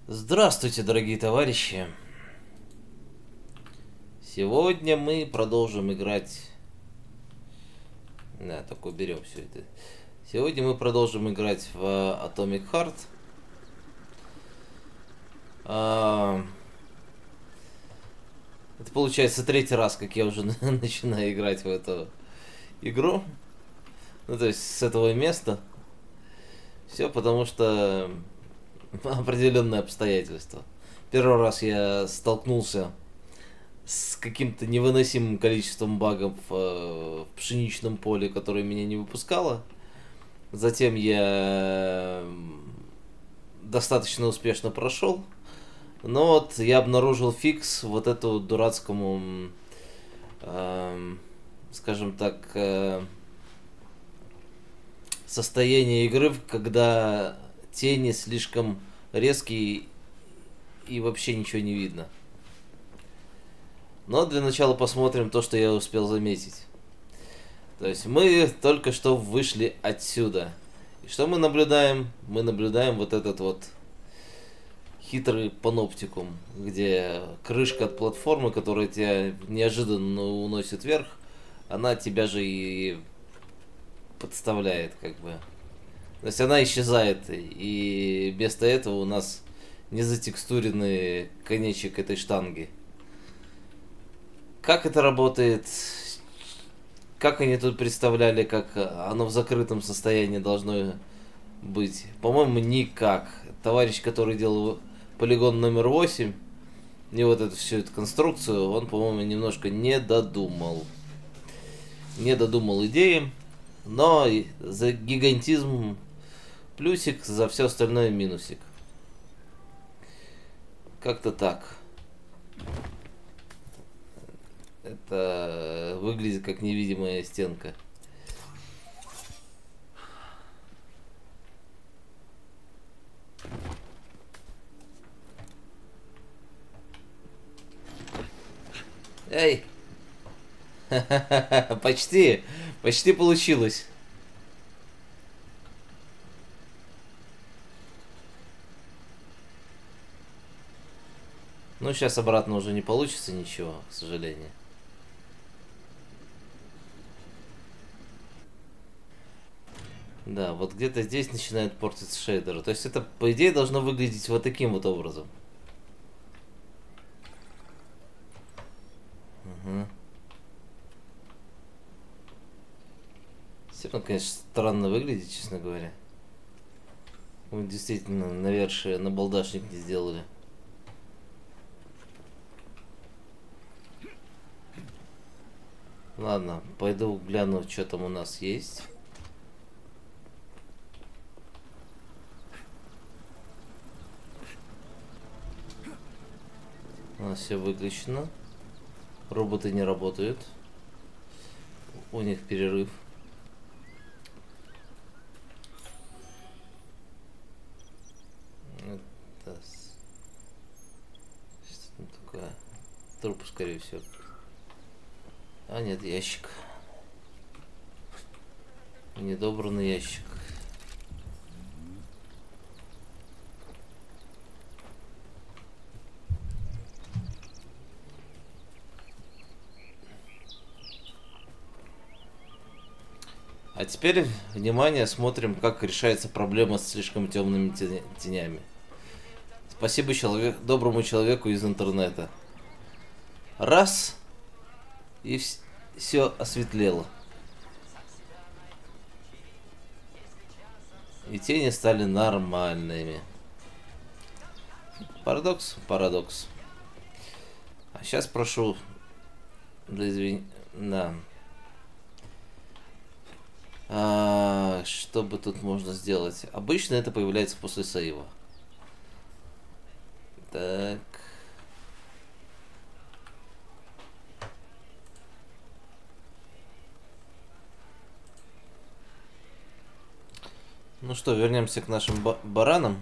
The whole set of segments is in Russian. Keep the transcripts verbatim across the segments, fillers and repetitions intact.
Здравствуйте, дорогие товарищи! Сегодня мы продолжим играть... Да, так уберем все это. Сегодня мы продолжим играть в Atomic Heart. А... Это получается третий раз, как я уже начинаю играть в эту игру. Ну, то есть с этого места. Все потому что определенные обстоятельства. Первый раз я столкнулся с каким-то невыносимым количеством багов в пшеничном поле, которое меня не выпускало. Затем я достаточно успешно прошел. Но вот я обнаружил фикс вот этому дурацкому, э, скажем так, э, состояние игры, когда тени слишком резкие и вообще ничего не видно. Но для начала посмотрим то, что я успел заметить. То есть мы только что вышли отсюда. И что мы наблюдаем? Мы наблюдаем вот этот вот хитрый паноптикум, где крышка от платформы, которая тебя неожиданно уносит вверх, она тебя же и подставляет, как бы. То есть она исчезает, и вместо этого у нас не затекстуренный конечек этой штанги. Как это работает? Как они тут представляли, как оно в закрытом состоянии должно быть? По-моему, никак. Товарищ, который делал полигон номер восемь, и вот эту всю эту конструкцию, он, по-моему, немножко не додумал. Не додумал идеи, но за гигантизм плюсик, за все остальное минусик. Как-то так. Это выглядит как невидимая стенка. Эй! Почти! Почти получилось. Ну, сейчас обратно уже не получится ничего, к сожалению. Да, вот где-то здесь начинает портиться шейдер. То есть это, по идее, должно выглядеть вот таким вот образом. Угу. Все равно, конечно, странно выглядит, честно говоря. Мы действительно навершие на балдашник не сделали. Ладно, пойду гляну, что там у нас есть. У нас все выключено. Роботы не работают. У них перерыв. Это... Что там такое? Труп, скорее всего. А нет, ящик. Недобранный ящик. А теперь, внимание, смотрим, как решается проблема с слишком темными тенями. Спасибо человек, доброму человеку из интернета. Раз, и все осветлело. И тени стали нормальными. Парадокс? Парадокс. А сейчас прошу... Да, извини... Да. А, что бы тут можно сделать? Обычно это появляется после сейва. Так. Ну что, вернемся к нашим ба баранам.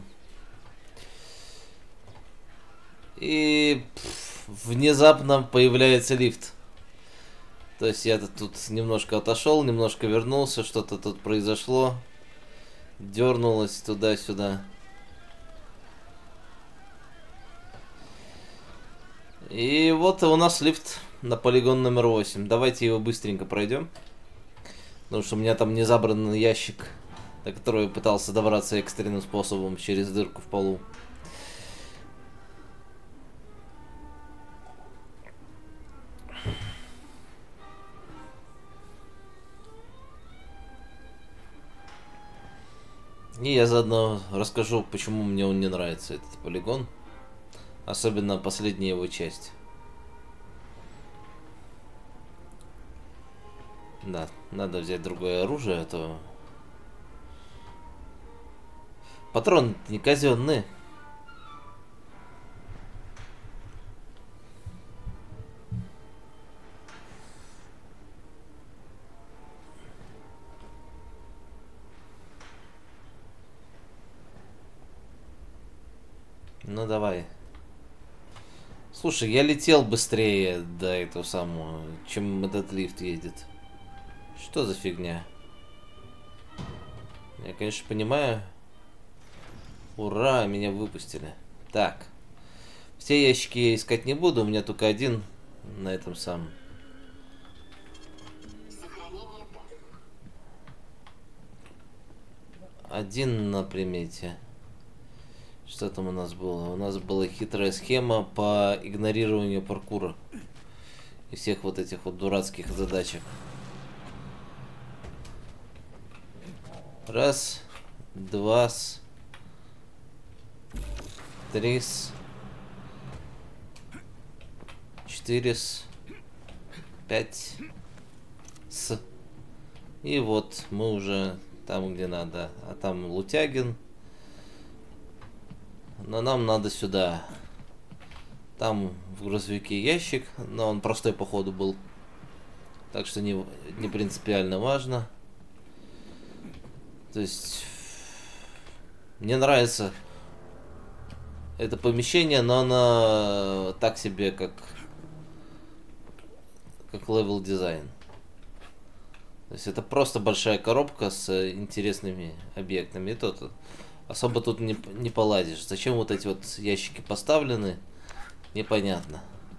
И пфф, внезапно появляется лифт. То есть я тут немножко отошел, немножко вернулся, что-то тут произошло. Дернулось туда-сюда. И вот у нас лифт на полигон номер восемь. Давайте его быстренько пройдем. Потому что у меня там не забранный ящик, до которого я пытался добраться экстренным способом через дырку в полу. И я заодно расскажу, почему мне он не нравится, этот полигон. Особенно последняя его часть. Да, надо взять другое оружие, а то... Патроны не казенные. Ну давай. Слушай, я летел быстрее до этого самого, чем этот лифт едет. Что за фигня? Я, конечно, понимаю. Ура, меня выпустили. Так. Все ящики я искать не буду, у меня только один на этом самом. Один на примете. Что там у нас было? У нас была хитрая схема по игнорированию паркура. И всех вот этих вот дурацких задачек. Раз, два, три, четыре, пять, с. И вот мы уже там, где надо. А там Лутягин. Но нам надо сюда. Там в грузовике ящик, но он простой походу был. Так что не, не принципиально важно. То есть мне нравится это помещение, но оно так себе, как как левел дизайн. То есть это просто большая коробка с интересными объектами. И то-то особо тут не, не полазишь. Зачем вот эти вот ящики поставлены, непонятно.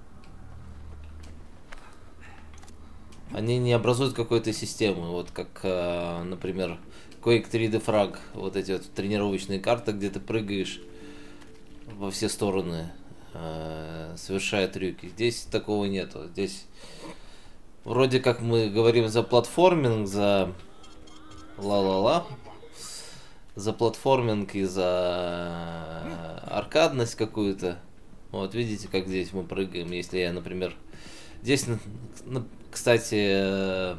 Они не образуют какой-то системы. Вот как, например, Quake три Defrag. Вот эти вот тренировочные карты, где ты прыгаешь во все стороны, совершая трюки. Здесь такого нету. Здесь вроде как мы говорим за платформинг, за ла-ла-ла. За платформинг и за аркадность какую-то. Вот видите, как здесь мы прыгаем. Если я, например, здесь, кстати,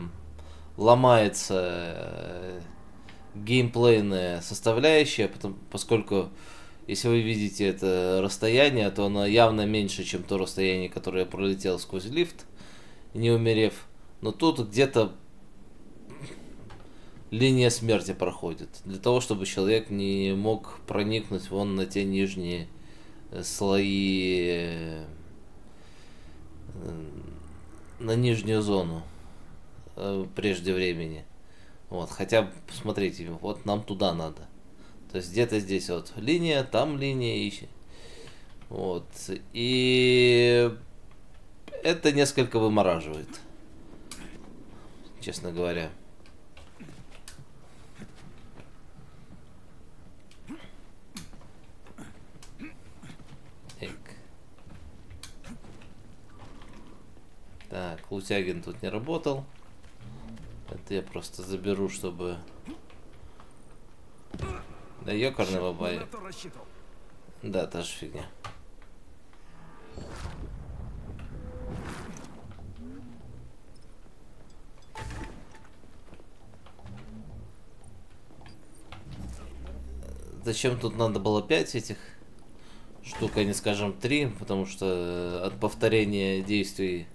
ломается геймплейная составляющая, потому, поскольку если вы видите это расстояние, то оно явно меньше, чем то расстояние, которое я пролетел сквозь лифт, не умерев. Но тут где-то линия смерти проходит. Для того, чтобы человек не мог проникнуть вон на те нижние слои, на нижнюю зону прежде времени. Вот, хотя, смотрите, вот нам туда надо. То есть где-то здесь вот линия, там линия ищет. Вот. И это несколько вымораживает, честно говоря. Так, Лутягин тут не работал. Это я просто заберу, чтобы... Да ёкарный бабай. Да, та же фигня. Зачем тут надо было пять этих штук, а не, скажем, три, потому что от повторения действий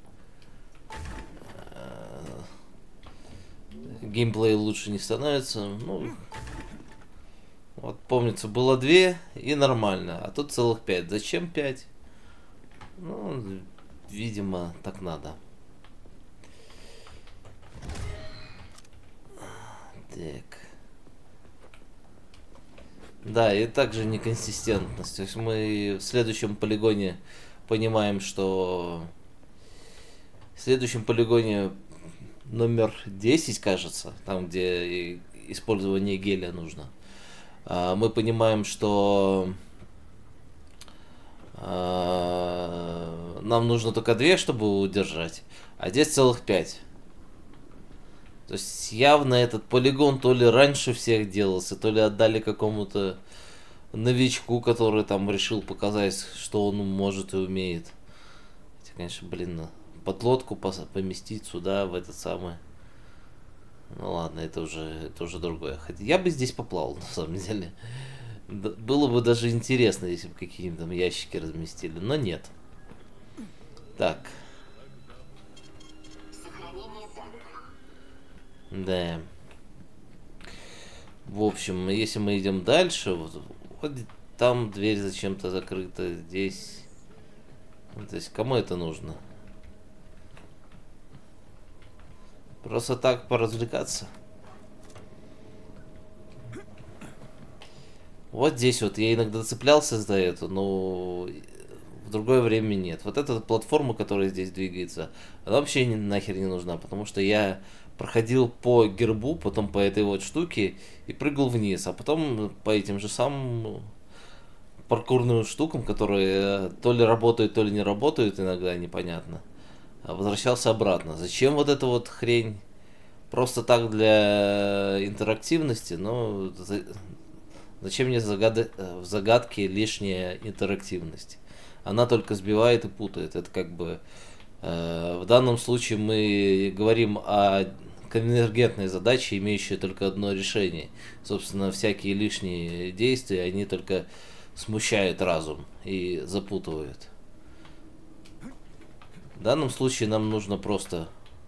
геймплей лучше не становится. Ну, вот помнится, было две и нормально, а тут целых пять. Зачем пять? Ну, видимо, так надо. Так. Да, и также неконсистентность. То есть мы в следующем полигоне понимаем, что в следующем полигоне номер десять, кажется, там, где использование геля нужно, мы понимаем, что нам нужно только две, чтобы удержать, а здесь целых пять. То есть явно этот полигон то ли раньше всех делался, то ли отдали какому-то новичку, который там решил показать, что он может и умеет. Хотя, конечно, блин, подлодку поместить сюда, в этот самый... Ну ладно, это уже, это уже другое. Хотя я бы здесь поплавал, на самом деле. Было бы даже интересно, если бы какие-нибудь там ящики разместили, но нет. Так. Да. В общем, если мы идем дальше, вот, вот там дверь зачем-то закрыта, здесь... То есть, кому это нужно? Просто так поразвлекаться? Вот здесь вот я иногда цеплялся за это, но в другое время нет. Вот эта платформа, которая здесь двигается, она вообще нахер не нужна, потому что я проходил по гербу, потом по этой вот штуке и прыгал вниз, а потом по этим же самым паркурным штукам, которые то ли работают, то ли не работают, иногда непонятно, возвращался обратно. Зачем вот эта вот хрень? Просто так для интерактивности, но зачем мне загад... в загадке лишняя интерактивность? Она только сбивает и путает. Это как бы э, в данном случае мы говорим о конвергентной задаче, имеющей только одно решение. Собственно, всякие лишние действия, они только смущают разум и запутывают. В данном случае нам нужно просто...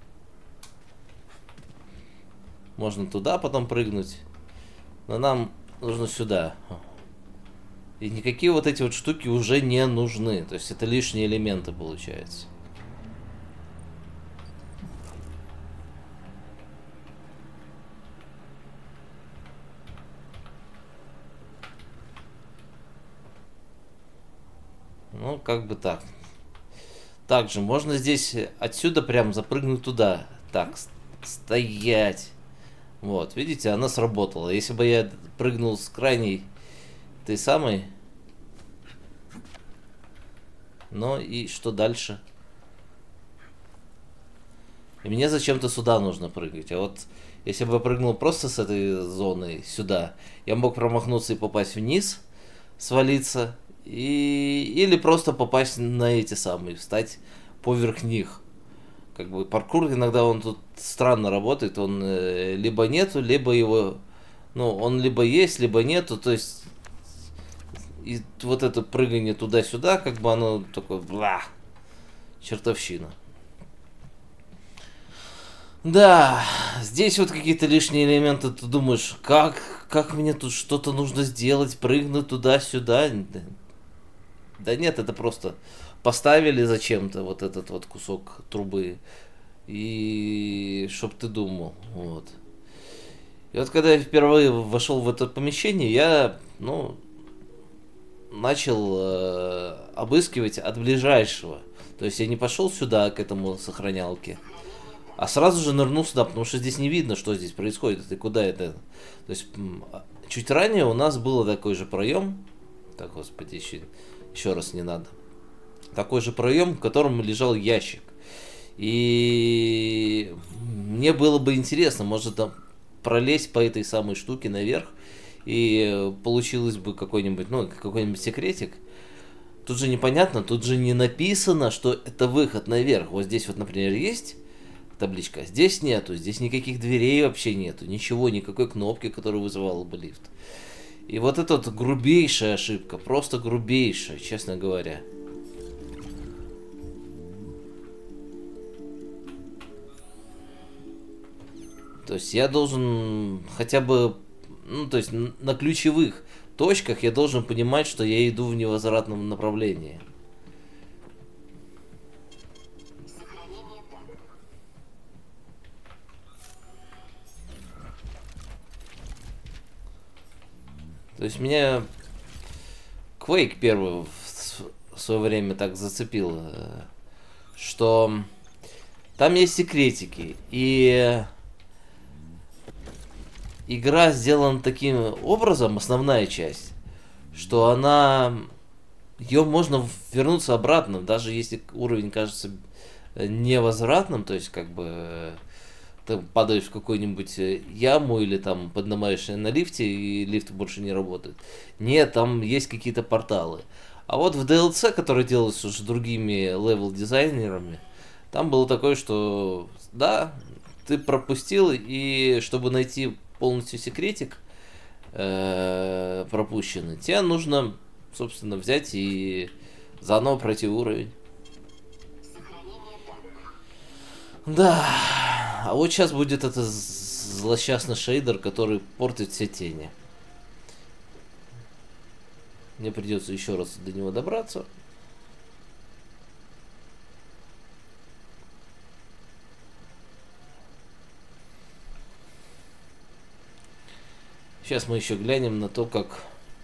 Можно туда потом прыгнуть, но нам нужно сюда. И никакие вот эти вот штуки уже не нужны. То есть это лишние элементы получается. Ну, как бы так. Также можно здесь отсюда прям запрыгнуть туда. Так, стоять. Вот, видите, она сработала. Если бы я прыгнул с крайней той самой... Ну и что дальше? И мне зачем-то сюда нужно прыгать. А вот если бы я прыгнул просто с этой зоны сюда, я мог промахнуться и попасть вниз, свалиться, и... или просто попасть на эти самые, встать поверх них. Как бы паркур иногда он тут странно работает, он э, либо нету, либо его, ну, он либо есть, либо нету, то есть и вот это прыгание туда-сюда, как бы оно такое, бла, чертовщина. Да, здесь вот какие-то лишние элементы, ты думаешь, как, как мне тут что-то нужно сделать, прыгнуть туда-сюда. Да нет, это просто поставили зачем-то вот этот вот кусок трубы, и чтоб ты думал, вот. И вот когда я впервые вошел в это помещение, я, ну, начал э, обыскивать от ближайшего. То есть я не пошел сюда, к этому сохранялке, а сразу же нырнул сюда, потому что здесь не видно, что здесь происходит и куда это. То есть чуть ранее у нас был такой же проем. Так, господи, еще, еще раз не надо. Такой же проем, в котором лежал ящик. И мне было бы интересно, может, там пролезть по этой самой штуке наверх, и получилось бы какой-нибудь, ну, какой-нибудь секретик. Тут же непонятно, тут же не написано, что это выход наверх. Вот здесь вот, например, есть табличка, здесь нету, здесь никаких дверей вообще нету, ничего, никакой кнопки, которая вызывала бы лифт. И вот это вот грубейшая ошибка, просто грубейшая, честно говоря. То есть я должен хотя бы, ну, то есть на ключевых точках я должен понимать, что я иду в невозвратном направлении. То есть меня Quake первый свое время так зацепил, что там есть секретики, и игра сделана таким образом, основная часть, что она, ее можно вернуться обратно, даже если уровень кажется невозвратным, то есть как бы ты падаешь в какую-нибудь яму или там поднимаешься на лифте, и лифт больше не работает. Нет, там есть какие-то порталы. А вот в ди эл си, который делался уже другими левел-дизайнерами, там было такое, что да, ты пропустил, и чтобы найти полностью секретик э, пропущенный, тебе нужно, собственно, взять и заново пройти уровень. Да, а вот сейчас будет этот злосчастный шейдер, который портит все тени. Мне придется еще раз до него добраться. Сейчас мы еще глянем на то, как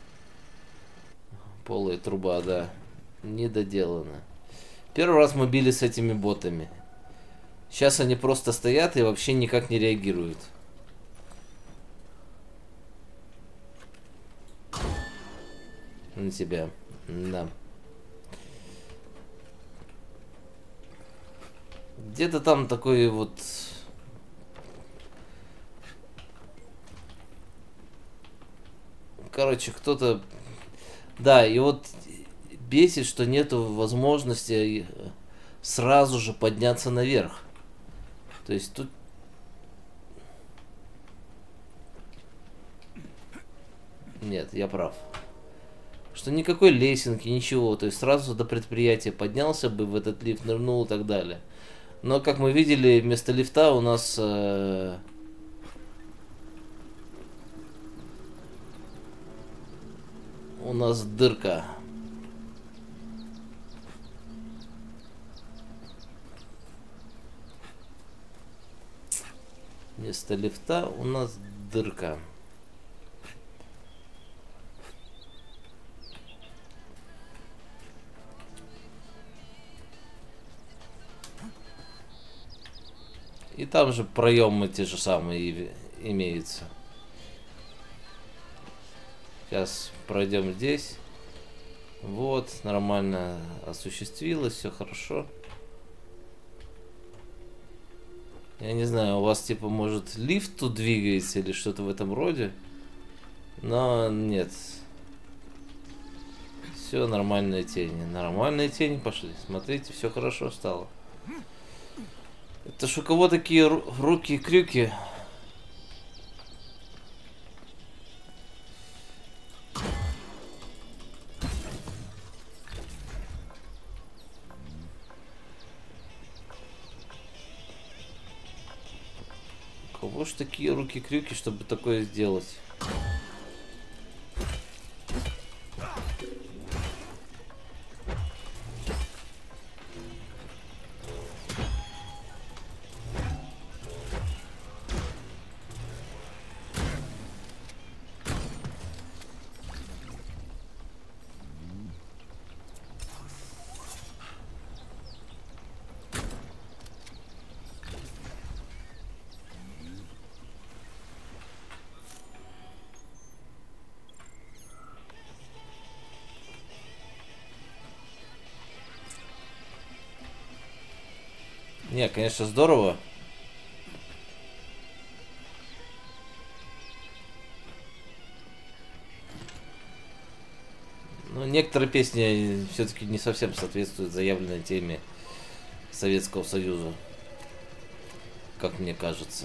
полая труба, да, недоделана. Первый раз мы били с этими ботами. Сейчас они просто стоят и вообще никак не реагируют. На тебя. Да. Где-то там такой вот... Короче, кто-то... Да, и вот бесит, что нету возможности сразу же подняться наверх. То есть тут... Нет, я прав. Что никакой лесенки, ничего. То есть сразу до предприятия поднялся бы, в этот лифт нырнул и так далее. Но, как мы видели, вместо лифта у нас... Э... У нас дырка. Вместо лифта у нас дырка. И там же проемы те же самые имеются. Сейчас пройдем здесь. Вот, нормально осуществилось, все хорошо. Я не знаю, у вас типа может лифт тут двигается или что-то в этом роде. Но нет. Все нормальные тени. Нормальные тени пошли. Смотрите, все хорошо стало. Это ж у кого такие руки-крюки? У кого ж такие руки-крюки, чтобы такое сделать? Не, конечно, здорово. Но некоторые песни все-таки не совсем соответствуют заявленной теме Советского Союза, как мне кажется.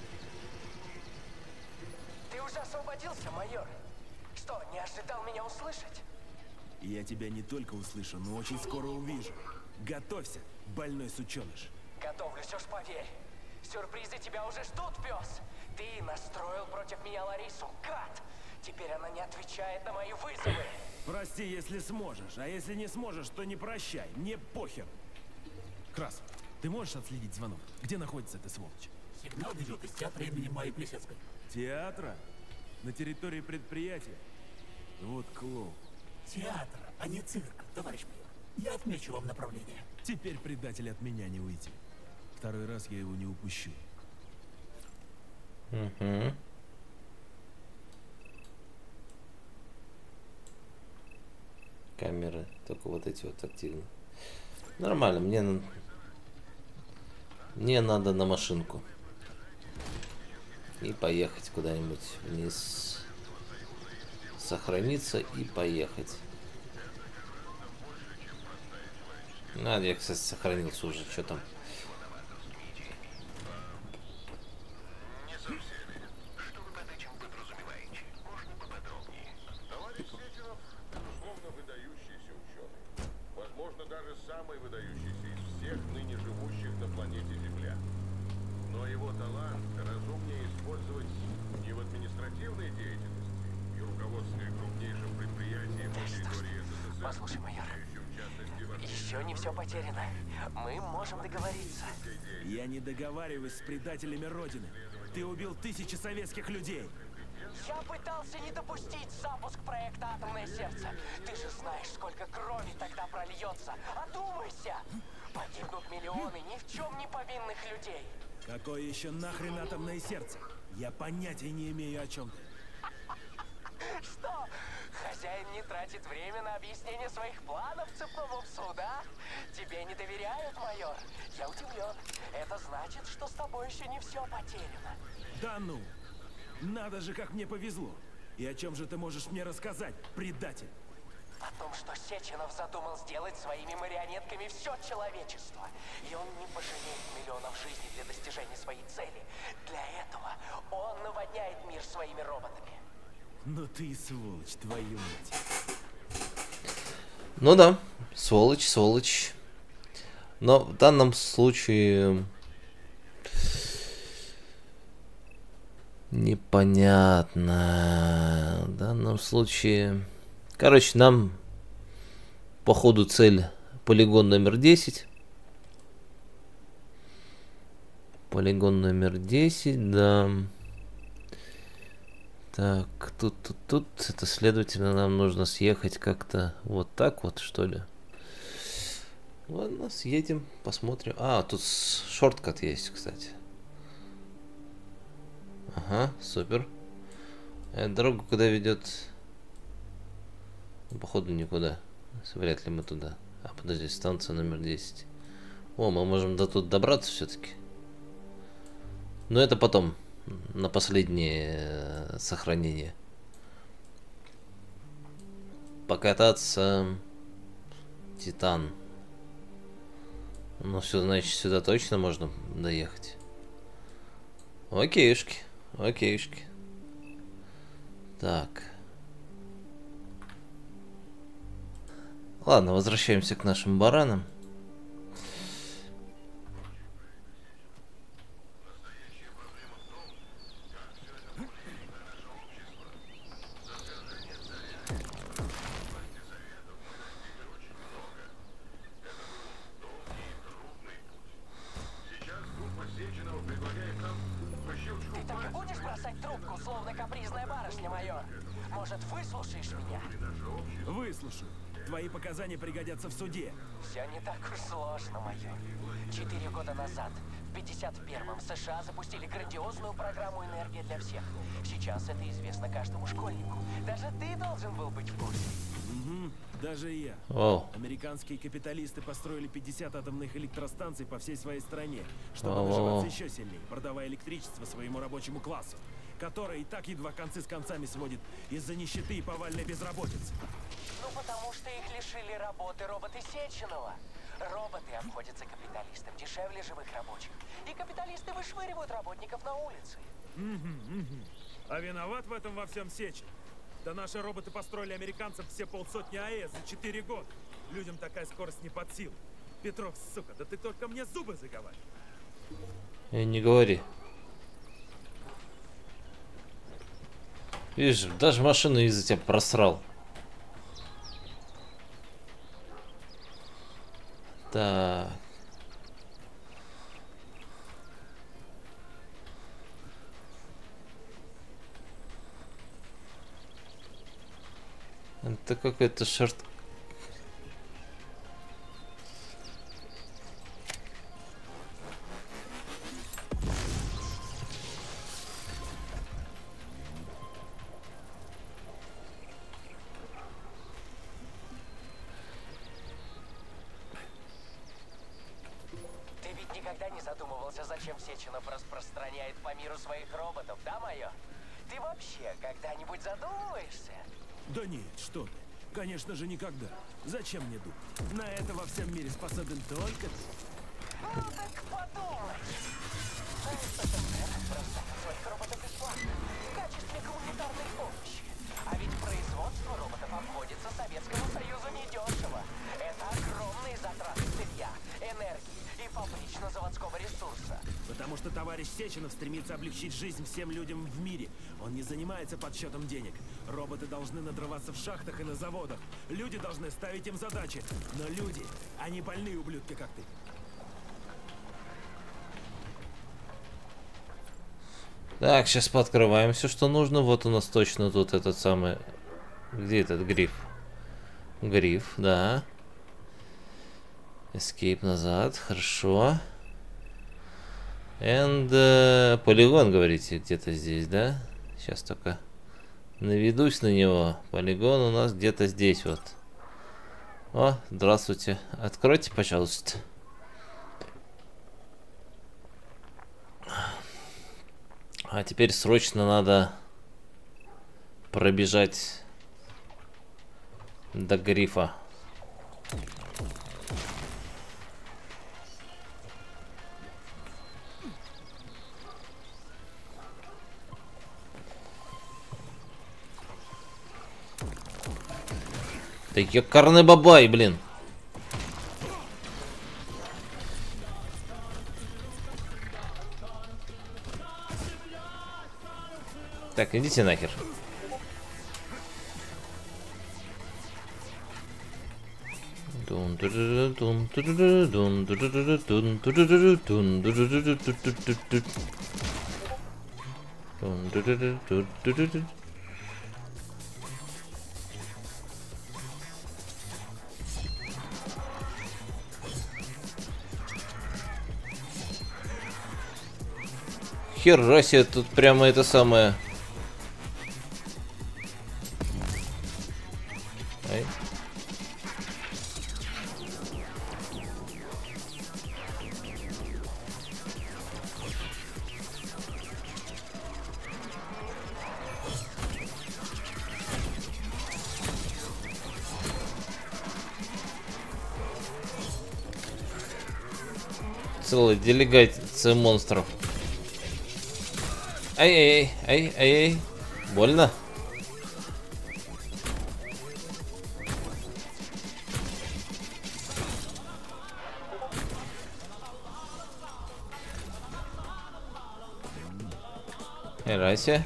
Ты уже освободился, майор? Что, не ожидал меня услышать? Я тебя не только услышу, но очень скоро увижу. Готовься, больной сученыш. Готовлюсь, уж поверь. Сюрпризы тебя уже ждут, пес. Ты настроил против меня Ларису, гад. Теперь она не отвечает на мои вызовы. Прости, если сможешь, а если не сможешь, то не прощай, мне похер. Крас, ты можешь отследить звонок? Где находится эта сволочь? Сигнал идет из театра имени Майи Плесецкой. Театра? На территории предприятия? Вот клоун. Театр, а не цирк, товарищ майор. Я отмечу вам направление. Теперь предатель от меня не уйти. Второй раз я его не упущу. Угу. Камеры, только вот эти вот активны. Нормально, мне, на- мне надо на машинку. И поехать куда-нибудь вниз. Сохраниться и поехать. Надо, я, кстати, сохранился уже, что там. Товарищ Сеченов, безусловно, выдающийся ученый. Возможно, даже самый выдающийся из всех ныне живущих на планете Земля. Но его талант разумнее использовать не в административной деятельности и руководстве крупнейшим предприятием на территории СССР, Послушай, майор, в частности в еще не все потеряно. Мы можем договориться. Я не договариваюсь с предателями Родины. Ты убил тысячи советских людей. Я пытался не допустить запуск проекта «Атомное сердце». Ты же знаешь, сколько крови тогда прольется. Одумайся! Погибнут миллионы ни в чем не повинных людей. Какое еще нахрен атомное сердце? Я понятия не имею, о чем ты. Что? Хозяин не тратит время на объяснение своих планов цепному псу, да? Тебе не доверяют, майор? Я удивлен. Это значит, что с тобой еще не все потеряно. Да ну! Надо же, как мне повезло. И о чем же ты можешь мне рассказать, предатель? О том, что Сеченов задумал сделать своими марионетками все человечество. И он не пожалеет миллионов жизней для достижения своей цели. Для этого он наводняет мир своими роботами. Ну ты и сволочь, твою мать. Ну да, сволочь, сволочь. Но в данном случае непонятно. В данном случае, короче, нам по ходу цель полигон номер десять. Полигон номер десять, да. Так, тут, тут, тут, это, следовательно, нам нужно съехать как-то вот так вот, что ли. Ладно, съедем, посмотрим. А, тут шорткат есть, кстати. Ага, супер. Эта дорога куда ведет? Ну, походу никуда. Вряд ли мы туда. А, подожди, станция номер десять. О, мы можем до тут добраться все-таки. Но это потом. На последнее сохранение. Покататься. Титан. Ну все, значит, сюда точно можно доехать. Окейшки. Окейшки. Так. Ладно, возвращаемся к нашим баранам. Ты так и будешь бросать трубку, словно капризная барышня, майор? Может, выслушаешь меня? Выслушаю. Твои показания пригодятся в суде. Все не так уж сложно, майор. Четыре года назад, в пятьдесят первом, США запустили грандиозную программу «Энергия для всех». Сейчас это известно каждому школьнику. Даже ты должен был быть в курсе. Угу, даже и я. Оу. Американские капиталисты построили пятьдесят атомных электростанций по всей своей стране, чтобы О-о-о. выживаться еще сильнее, продавая электричество своему рабочему классу, который и так едва концы с концами сводит из-за нищеты и повальной безработицы. Ну, потому что их лишили работы роботы Сеченова. Роботы обходятся капиталистам дешевле живых рабочих. И капиталисты вышвыривают работников на улицы. А виноват в этом во всем Сечин. Да наши роботы построили американцам все полсотни АЭС за четыре года. Людям такая скорость не под силу. Петров, сука, да ты только мне зубы заговаривай. Э, не говори. Видишь, даже машину из-за тебя просрал. Так. Это какой-то шорт. задумался, зачем Сеченов распространяет по миру своих роботов, да, майор? Ты вообще когда-нибудь задумываешься? Да нет, что ты. Конечно же, никогда. Зачем мне думать? На это во всем мире способен только ты. Ну так подумай. СССР бросает своих роботов бесплатно в качестве гуманитарной помощи. А ведь производство роботов обходится Советскому Союзу недешево. Это огромные затраты сырья, энергии и фабрично-заводского ресурса. Потому что товарищ Сеченов стремится облегчить жизнь всем людям в мире. Он не занимается подсчетом денег. Роботы должны надрываться в шахтах и на заводах. Люди должны ставить им задачи. Но люди, они больные ублюдки, как ты. Так, сейчас пооткрываем все, что нужно. Вот у нас точно тут этот самый... Где этот гриф? Гриф, да. Escape назад, хорошо. And uh, полигон, говорите, где-то здесь, да? Сейчас только наведусь на него. Полигон у нас где-то здесь вот. О, здравствуйте. Откройте, пожалуйста. А теперь срочно надо пробежать до грифа. Да ёкарный бабай, блин. Так, идите нахер. Хера себе, тут прямо это самое. Ай. Целая делегация монстров. Ай-ай-ай, ай-ай-ай. Больно? Эраси.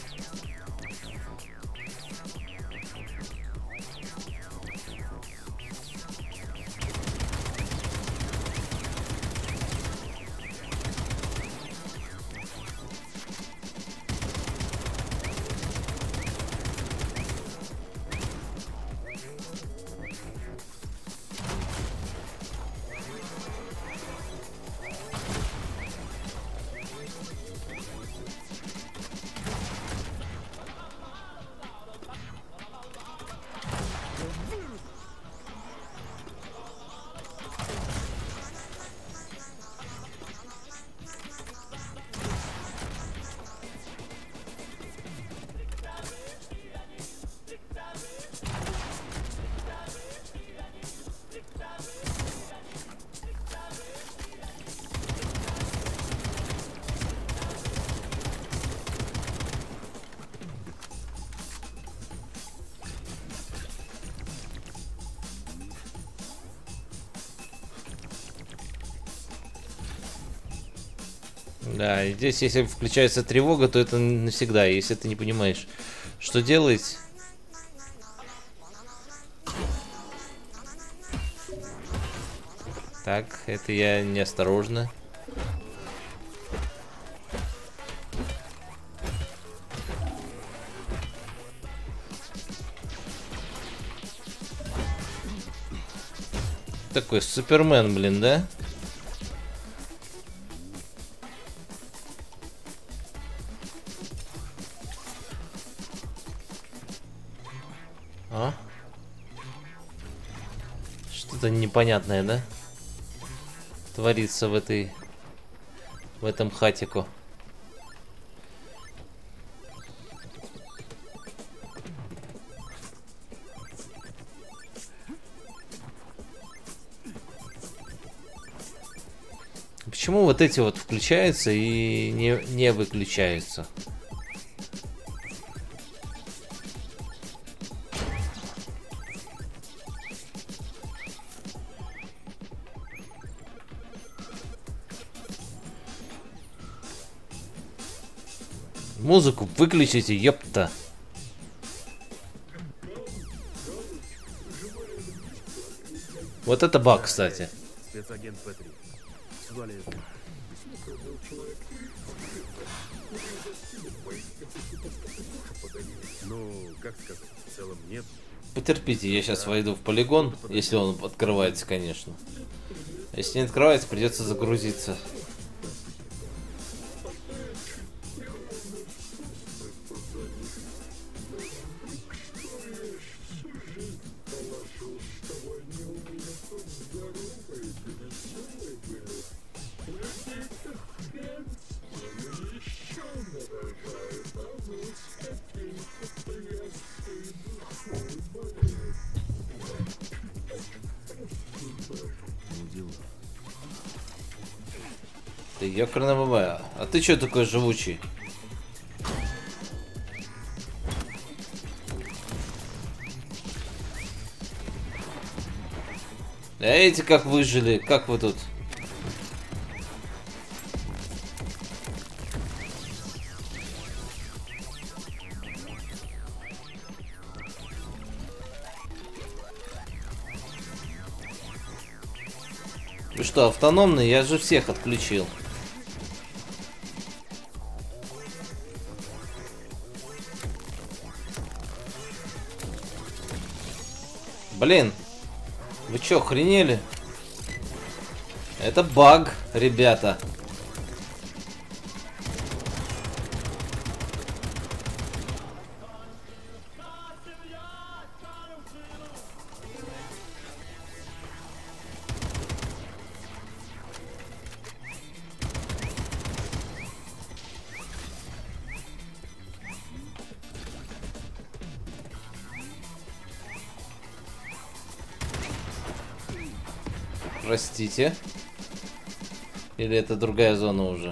Да, и здесь, если включается тревога, то это навсегда. Если ты не понимаешь, что делать. Так, это я неосторожно. Такой Супермен, блин, да? А? Что-то непонятное, да? Творится в этой в этом хатику. Почему вот эти вот включаются и не, не выключаются? Музыку выключите, ёпта. Вот это баг, кстати. Спецагент Пэ три. Сюда лезет. Ну, как сказать, в целом нет. Потерпите, я сейчас войду в полигон, если он открывается, конечно. Если не открывается, придется загрузиться. Ты ёкарная баба, а ты чё такой живучий? А эти как выжили? Как вы тут? Вы что, автономный? Я же всех отключил. Блин, вы чё, охренели? Это баг, ребята. Простите. Или это другая зона уже?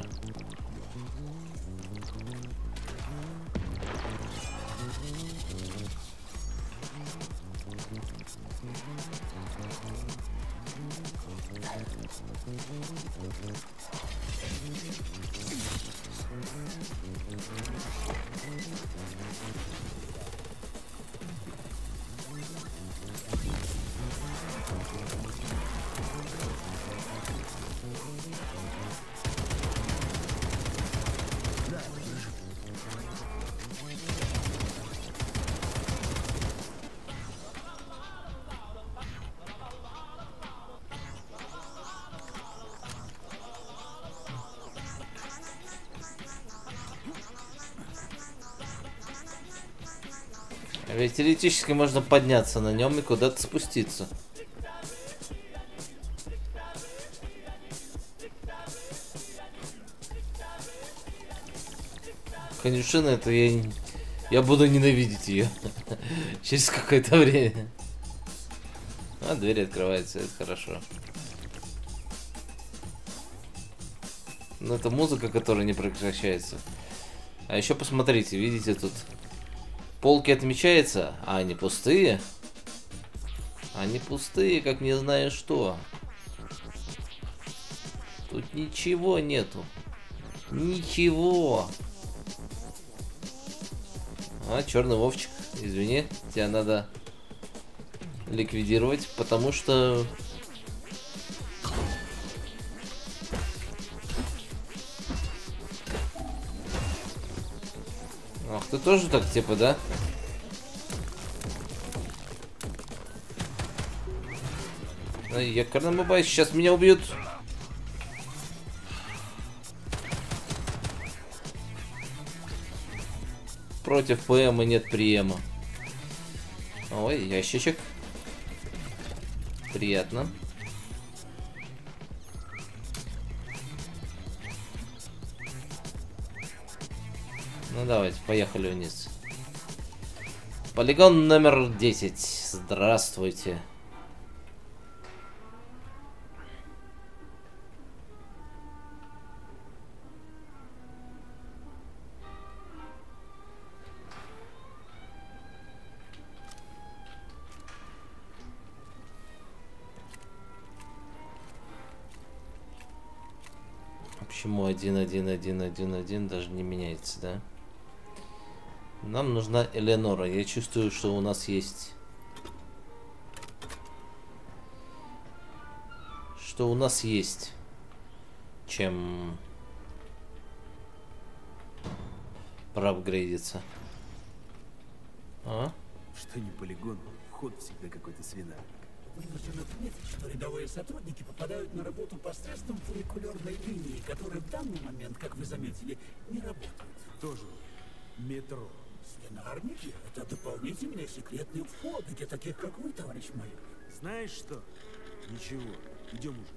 Ведь теоретически можно подняться на нем и куда-то спуститься. Конюшина, это я, я буду ненавидеть ее через какое-то время. А, дверь открывается, это хорошо. Но это музыка, которая не прекращается. А еще посмотрите, видите, тут полки отмечаются, а они пустые. Они пустые, как не знаю что. Тут ничего нету. Ничего. А, черный Вовчик, извини, тебя надо ликвидировать, потому что... Ах, ты тоже так, типа, да? Я Карнамабай, сейчас меня убьют. Против ПМа нет приема. Ой, ящичек. Приятно. Ну давайте, поехали вниз. Полигон номер десять. Здравствуйте. Почему один, один, один, один, один даже не меняется, да? Нам нужна Элеонора. Я чувствую, что у нас есть... Что у нас есть чем проапгрейдиться. А? Что не полигон, вход всегда какой-то свинарник. Вынужден отметить, что рядовые сотрудники попадают на работу посредством фуникулерной линии, которая в данный момент, как вы заметили, не работает. Тоже метро. Свинарники — это дополнительные секретные входы для таких, как вы, товарищ майор. Знаешь что? Ничего, идем уже.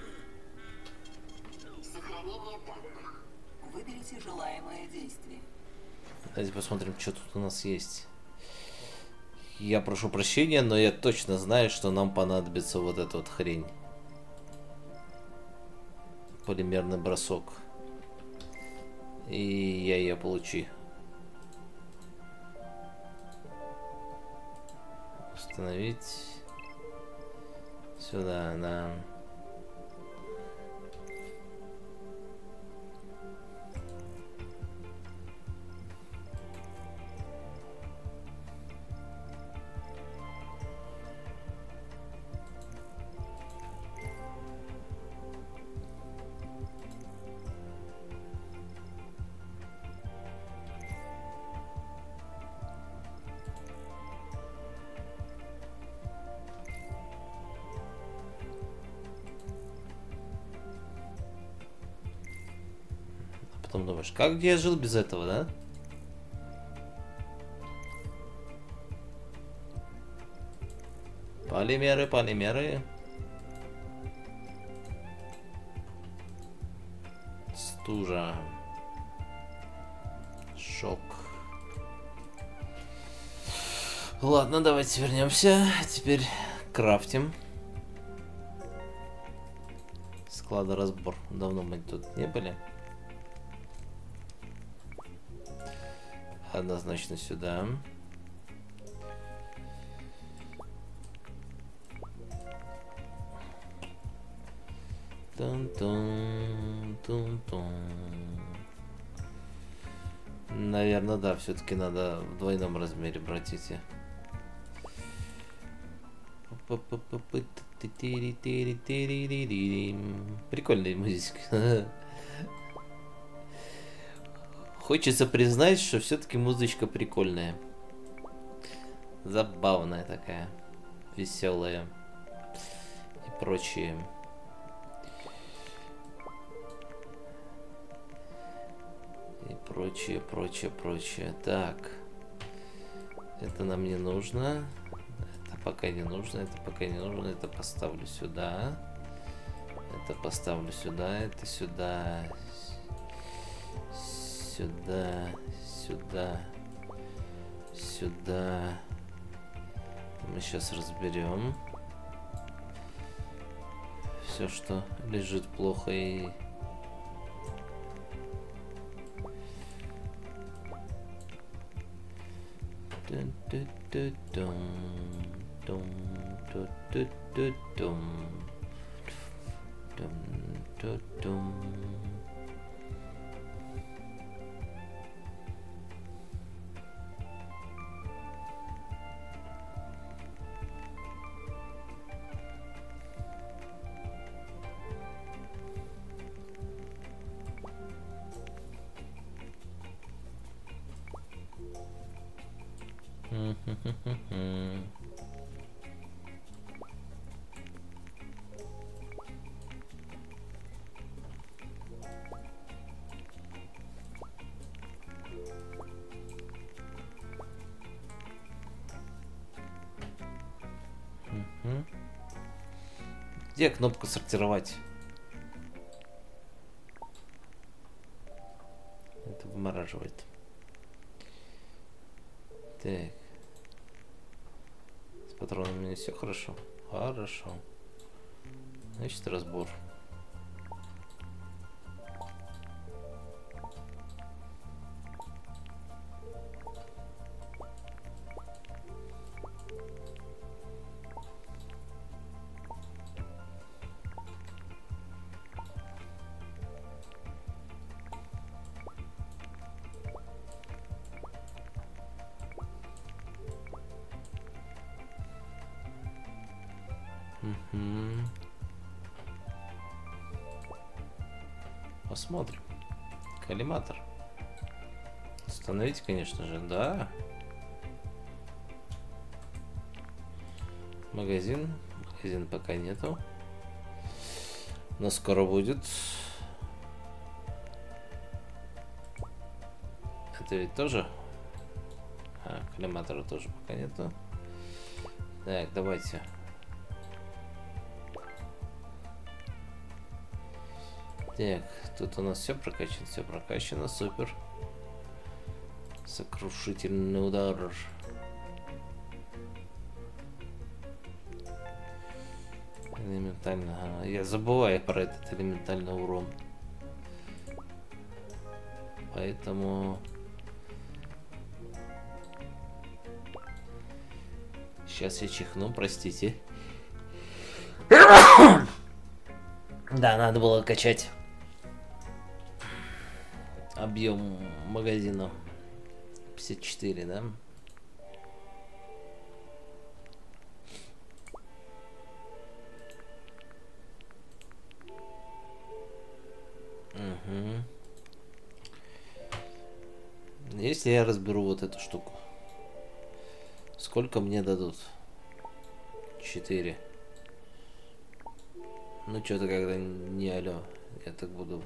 Сохранение данных. Выберите желаемое действие. Давайте посмотрим, что тут у нас есть. Я прошу прощения, но я точно знаю, что нам понадобится вот эта вот хрень. Полимерный бросок. И я ее получу. Установить. Сюда, да. Потом думаешь, как где я жил без этого, да? Полимеры, полимеры. Стужа. Шок. Ладно, давайте вернемся. Теперь крафтим. Складоразбор. Давно мы тут не были. Однозначно сюда. Тун-тун, тун-тун. Наверное, да, все-таки надо в двойном размере брать эти. Прикольная музычка. Хочется признать, что все-таки музычка прикольная. Забавная такая. Веселая. И прочее. И прочее, прочее, прочее. Так. Это нам не нужно. Это пока не нужно. Это пока не нужно. Это поставлю сюда. Это поставлю сюда. Это сюда. Сюда, сюда, сюда. Мы сейчас разберем все, что лежит плохо и Где кнопка сортировать? Это вымораживает. Так. С патронами все хорошо. Хорошо. Значит, разбор. Посмотрим. Коллиматор. Установить, конечно же, да. Магазин. Магазин пока нету. Но скоро будет. Это ведь тоже. А, коллиматора тоже пока нету. Так, давайте. Так, тут у нас все прокачано, все прокачано, супер. Сокрушительный удар. Элементально. Ага. Я забываю про этот элементальный урон. Поэтому... Сейчас я чихну, простите. Да, надо было качать объем магазина. пятьдесят четыре, да? Угу. Если я разберу вот эту штуку, сколько мне дадут? четыре. Ну что-то когда не алё, я так буду.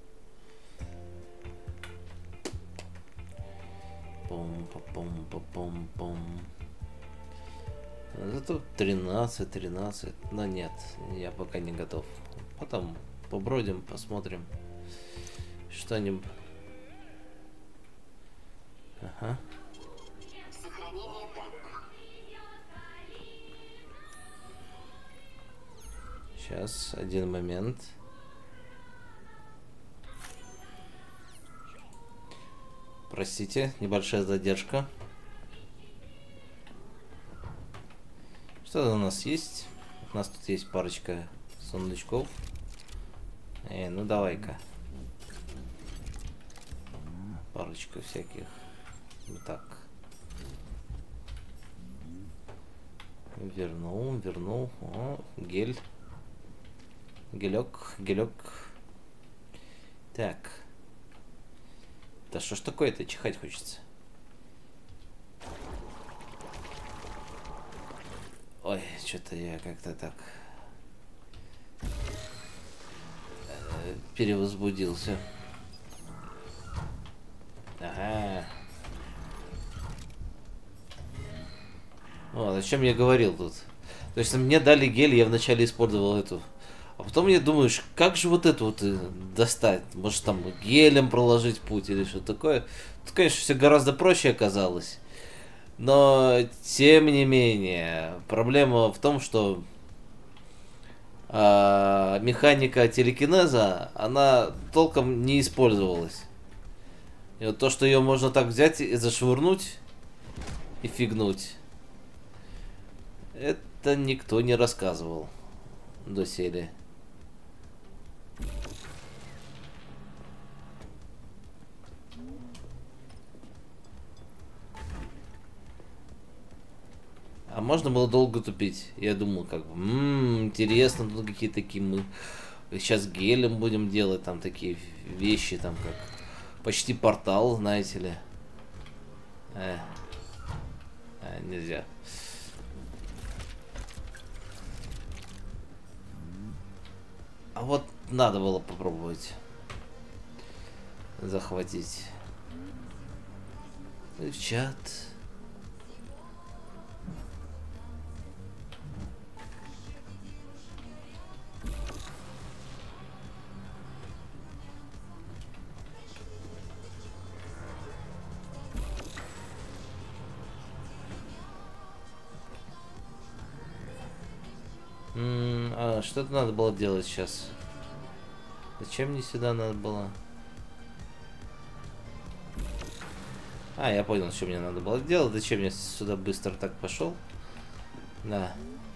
Пом-пом-пом-пом-пом. Зато тринадцать, тринадцать. Но нет, я пока не готов. Потом побродим, посмотрим. Что-нибудь. Ага. Сохранение данных. Сейчас, один момент. Простите, небольшая задержка. Что у нас есть? У нас тут есть парочка сундучков. Эй, ну давай-ка. Парочка всяких. Вот так. Вернул, вернул. О, гель. Гелек, гелек. Так. Да что ж такое-то? Чихать хочется. Ой, что-то я как-то так э, перевозбудился. Ага. Вот, о чем я говорил тут. То есть мне дали гель, я вначале использовал эту. А потом я думаю, как же вот это вот достать? Может там гелем проложить путь или что такое? Тут, конечно, все гораздо проще оказалось. Но, тем не менее, проблема в том, что э, механика телекинеза, она толком не использовалась. И вот то, что ее можно так взять и зашвырнуть, и фигнуть, это никто не рассказывал доселе. А можно было долго тупить. Я думал, как бы, м-м, интересно, тут какие-то такие мы сейчас гелем будем делать, там такие вещи, там как почти портал, знаете ли. Э. А, нельзя. А вот надо было попробовать захватить. В чат. М, а что-то надо было делать сейчас. Зачем мне сюда надо было? А, я понял, что мне надо было делать. Зачем я сюда быстро так пошел? Да.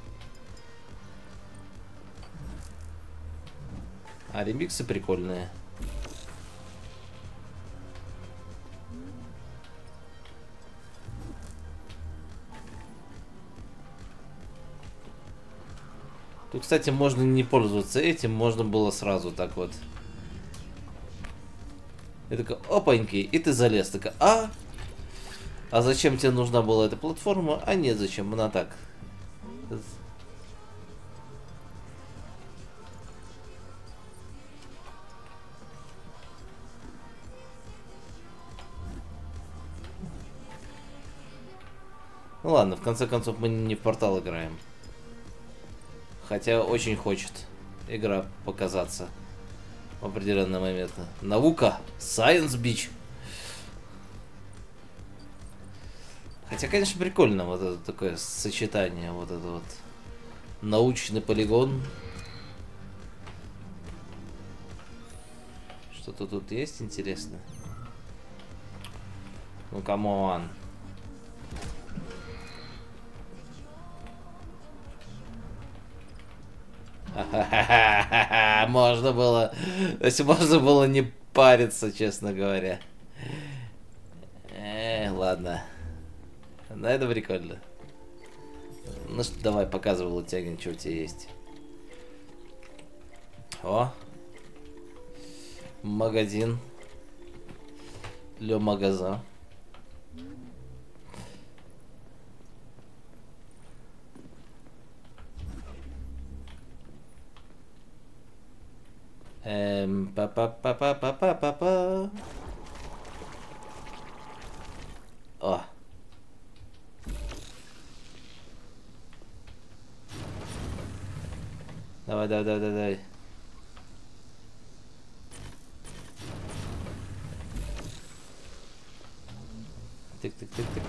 А ремиксы прикольные. Тут, кстати, можно не пользоваться этим, можно было сразу так вот. И такой, опаньки, и ты залез. Такая, а? А зачем тебе нужна была эта платформа? А нет, зачем, она так. Ну ладно, в конце концов мы не в портал играем. Хотя очень хочет игра показаться в определенный момент. Наука! Science Beach! Хотя, конечно, прикольно вот это такое сочетание, вот это вот научный полигон. Что-то тут есть интересно? Ну, камон. Можно было, то есть можно было не париться, честно говоря. Э, ладно. Ну, это прикольно. Ну что, давай, показывай, Лутягин, что у тебя есть. О. Магазин. Ле магазин. Эм, па-па-па-па-па-па-па. О. Давай, давай, давай, давай. Тык-тык-тык-тык.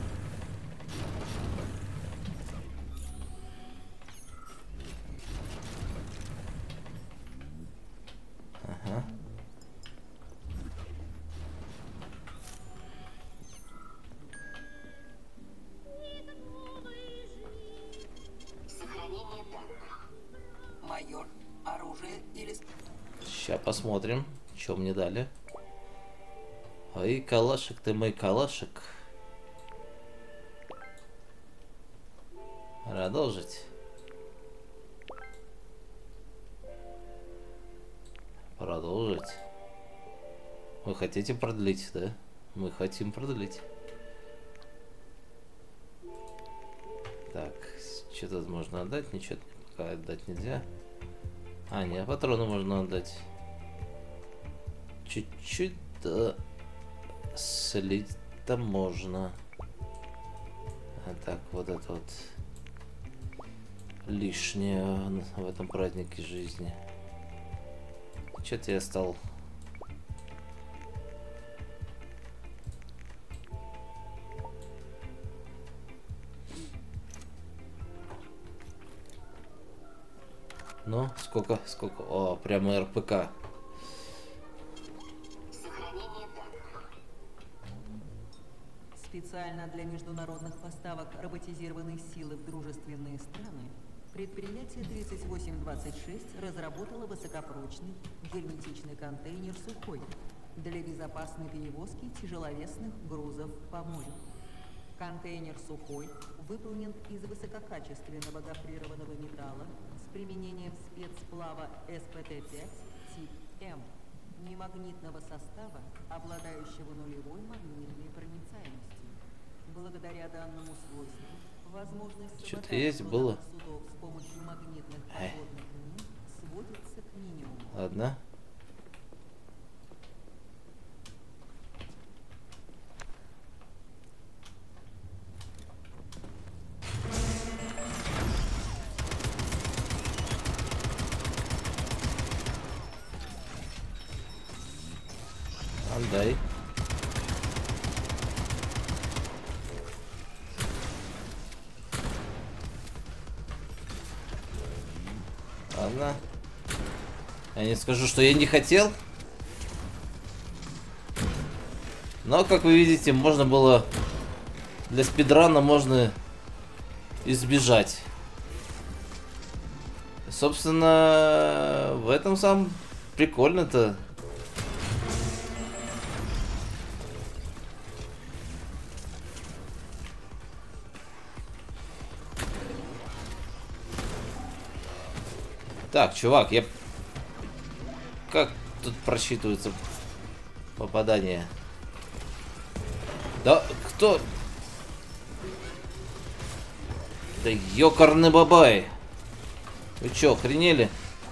Ага. Сохранение данных. Майор, оружие или... Сейчас посмотрим, что мне дали. Ой, калашик, ты мой калашик. Продолжить. Продолжить. Вы хотите продлить, да? Мы хотим продлить. Так, что тут можно отдать? Ничего пока отдать нельзя. А, нет, патроны можно отдать. Чуть-чуть, да, слить-то можно. А так, вот это вот лишнее в этом празднике жизни. Что-то я стал... Ну, сколько, сколько? О, прямо эр пэ ка. Сохранение данных. Специально для международных поставок роботизированной силы в дружественные страны предприятие тридцать восемь двадцать шесть разработало высокопрочный герметичный контейнер «Сухой» для безопасной перевозки тяжеловесных грузов по морю. Контейнер «Сухой» выполнен из высококачественного гофрированного металла с применением спецсплава эс пэ тэ пять тип М, немагнитного состава, обладающего нулевой магнитной проницаемостью. Благодаря данному свойству возможность Что-то есть было. судов с помощью магнитных Эй. подводных мин сводится к минимуму. Ладно. Отдай. Ладно. Я не скажу, что я не хотел. Но, как вы видите, можно было... Для спидрана можно избежать. Собственно, в этом самом прикольно-то. Так, чувак, я... Как тут просчитывается попадание? Да, кто? Да ёкарный бабай! Вы чё, охренели?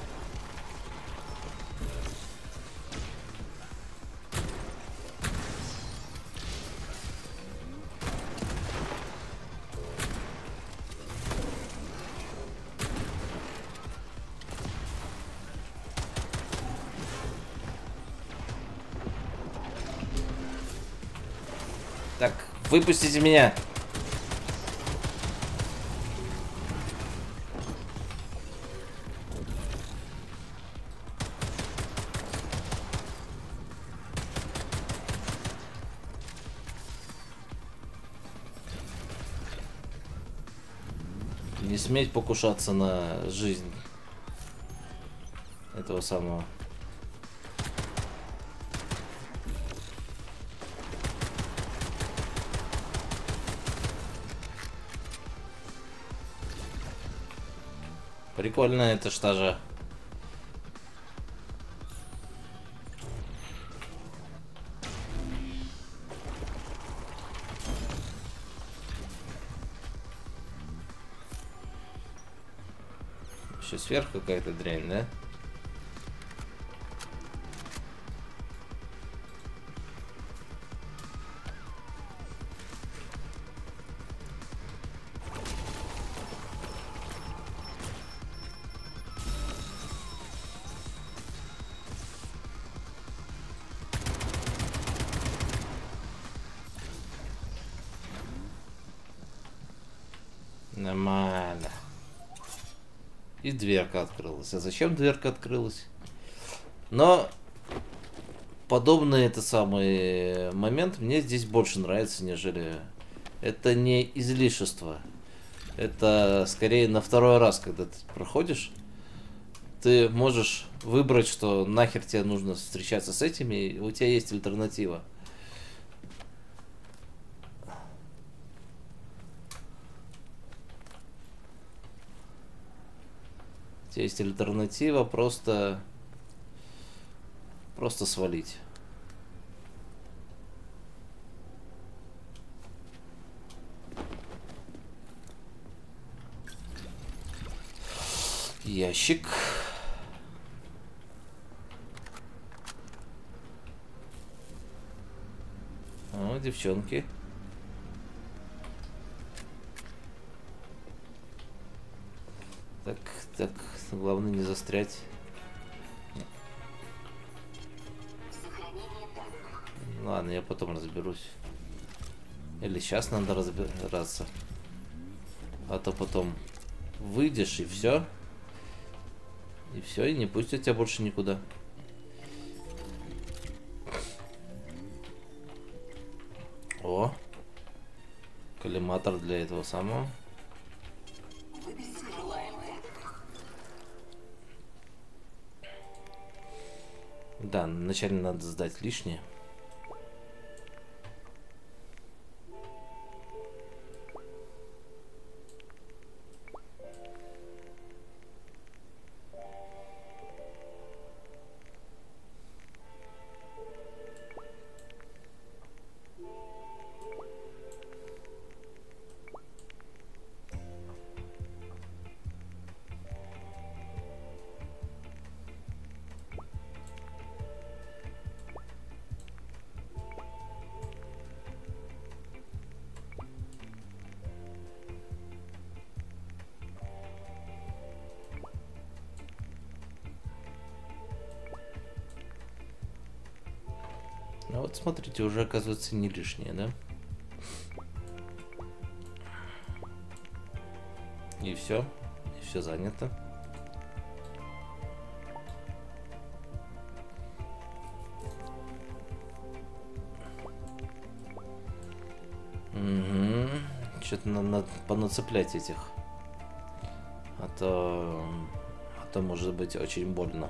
Так, выпустите меня. Не сметь покушаться на жизнь этого самого. Прикольно это что же. Еще сверху какая-то дрянь, да? Нормально. И дверка открылась. А зачем дверка открылась? Но подобный это самый момент мне здесь больше нравится, нежели... Это не излишество. Это скорее на второй раз, когда ты проходишь, ты можешь выбрать, что нахер тебе нужно встречаться с этими, и у тебя есть альтернатива. Есть альтернатива просто просто свалить. Ящик. О, девчонки. Так, так, главное не застрять. Ладно, я потом разберусь. Или сейчас надо разбираться. А то потом выйдешь и все. И все, и не пустят тебя больше никуда. О! Коллиматор для этого самого. Да, вначале надо сдать лишнее. А вот смотрите, уже оказывается не лишнее, да? И все, и все занято. Угу. Что-то надо понацеплять этих. А то... А то может быть очень больно.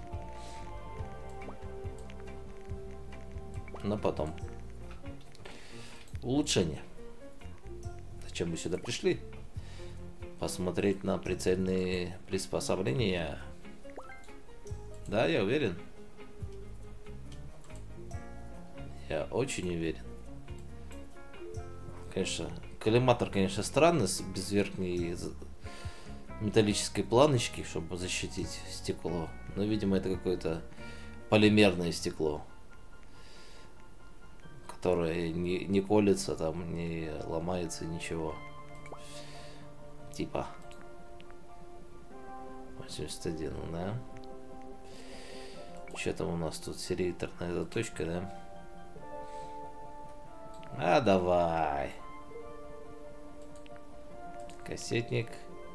Но потом. Улучшение. Зачем мы сюда пришли? Посмотреть на прицельные приспособления. Да, я уверен. Я очень уверен. Конечно, коллиматор, конечно, странный, без верхней металлической планочки, чтобы защитить стекло. Но, видимо, это какое-то полимерное стекло, которое не, не колется, там, не ломается, ничего. Типа. восемьдесят один, да? Что там у нас тут? Серейторная эта точка, да? А, давай. Кассетник.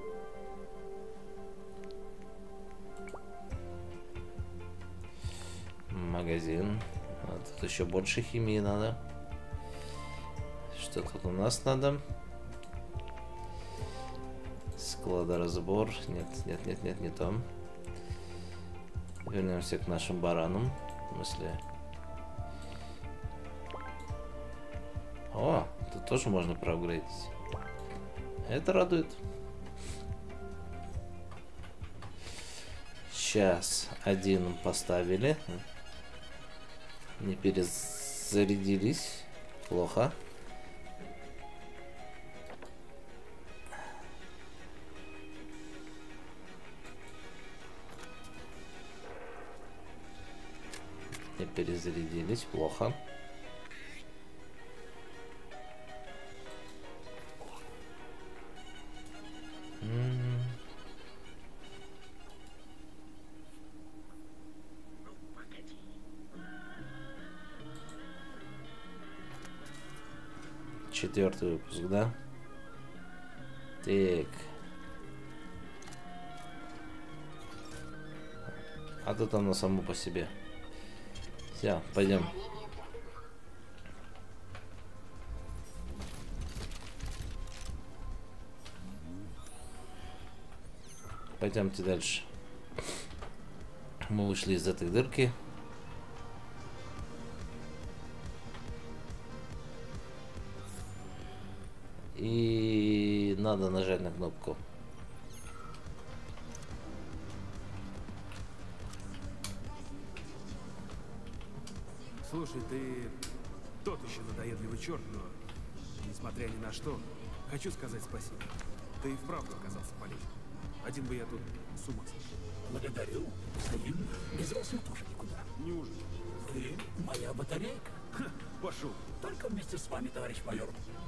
Магазин. А тут еще больше химии надо. Что тут у нас надо? Складоразбор. Нет, нет, нет, нет, не то. Вернемся к нашим баранам. В смысле... О, тут тоже можно проапгрейдить. Это радует. Сейчас один поставили. Не перезарядились. Плохо. Не перезарядились. Плохо. Четвертый выпуск, да? Так. А тут оно само по себе. Все, пойдем. Пойдемте дальше. Мы вышли из этой дырки. И надо нажать на кнопку. Слушай, ты тот еще надоедливый черт, но несмотря ни на что, хочу сказать спасибо. Ты и вправду оказался полезен. Один бы я тут с ума сошел. Благодарю. Взаимно. Без вас я тоже никуда. Неужели? Вы моя батарейка. Ха, пошел. Только вместе с вами, товарищ майор.